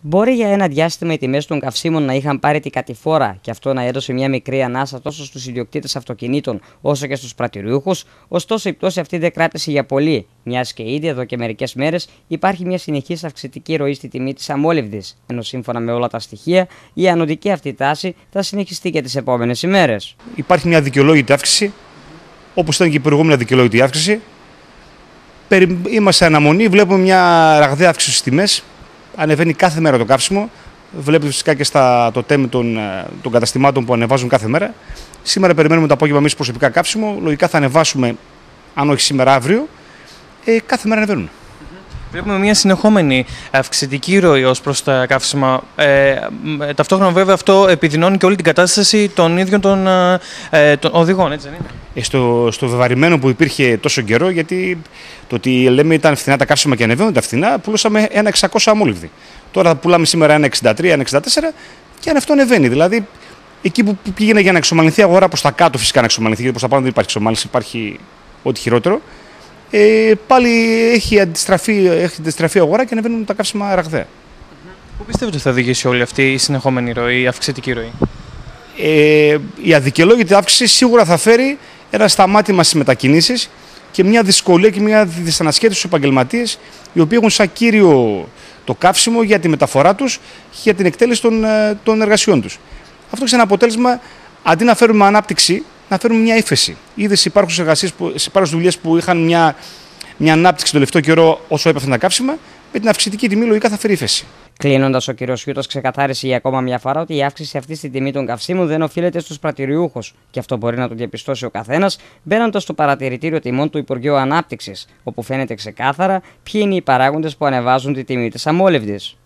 Μπορεί για ένα διάστημα οι τιμές των καυσίμων να είχαν πάρει την κατηφόρα και αυτό να έδωσε μια μικρή ανάσα τόσο στους ιδιοκτήτες αυτοκινήτων όσο και στους πρατηριούχους, ωστόσο η πτώση αυτή δεν κράτησε για πολύ, μιας και ήδη εδώ και μερικές μέρες υπάρχει μια συνεχής αυξητική ροή στη τιμή της αμόλυβδης, ενώ σύμφωνα με όλα τα στοιχεία η ανωδική αυτή τάση θα συνεχιστεί και τις επόμενες ημέρες. Υπάρχει μια δικαιολόγητη αύξηση, όπως ήταν και η προηγούμενη δικαιολόγητη αύξηση. Είμαστε σε αναμονή, βλέπουμε μια ραγδαία αύξηση στις τιμές. Ανεβαίνει κάθε μέρα το καύσιμο. Βλέπετε φυσικά και το τέμ των καταστημάτων που ανεβάζουν κάθε μέρα. Σήμερα περιμένουμε το απόγευμα εμείς προσωπικά καύσιμο. Λογικά θα ανεβάσουμε, αν όχι σήμερα, αύριο. Κάθε μέρα ανεβαίνουν. Βλέπουμε μια συνεχόμενη αυξητική ροή ως προς τα καύσιμα. Ταυτόχρονα, βέβαια, αυτό επιδεινώνει και όλη την κατάσταση των ίδιων των οδηγών, έτσι δεν είναι? Στο βεβαρημένο που υπήρχε τόσο καιρό, γιατί το ότι λέμε ήταν φθηνά τα καύσιμα και ανεβαίνουν τα φθηνά, πουλούσαμε 1.600 αμόλυβδη. Τώρα πουλάμε σήμερα 1.63, 1.64 και αν αυτό ανεβαίνει. Δηλαδή, εκεί που πήγαινε για να εξομαλυνθεί η αγορά, προς τα κάτω φυσικά να εξομαλυνθεί, γιατί προς τα πάνω δεν υπάρχει εξομάλυνση, υπάρχει ό,τι χειρότερο. Πάλι έχει αντιστραφεί η αγορά και ανεβαίνουν τα καύσιμα ραγδαία. Πού πιστεύετε ότι θα οδηγήσει όλη αυτή η συνεχόμενη ροή, η αυξητική ροή? Η αδικαιολόγητη αύξηση σίγουρα θα φέρει ένα σταμάτημα στις μετακινήσεις και μια δυσκολία και μια δυσανασχέτιση στους επαγγελματίες, οι οποίοι έχουν σαν κύριο το καύσιμο για τη μεταφορά τους και για την εκτέλεση των εργασιών τους. Αυτό έχει ένα αποτέλεσμα, αντί να φέρουμε ανάπτυξη, να φέρουμε μια ύφεση. Είδε σε υπάρχουσες δουλειές που είχαν μια ανάπτυξη το τελευταίο καιρό όσο έπεφταν τα καύσιμα, με την αυξητική τιμή λογικά θα φέρει ύφεση. Κλείνοντας, ο κ. Χιούτος ξεκαθάρισε για ακόμα μια φορά ότι η αύξηση αυτή στην τιμή των καυσίμων δεν οφείλεται στους πρατηριούχους και αυτό μπορεί να το διαπιστώσει ο καθένας μπαίνοντας στο παρατηρητήριο τιμών του Υπουργείου Ανάπτυξης, όπου φαίνεται ξεκάθαρα ποιοι είναι οι παράγοντες που ανεβάζουν τη τιμή της αμόλυβδης.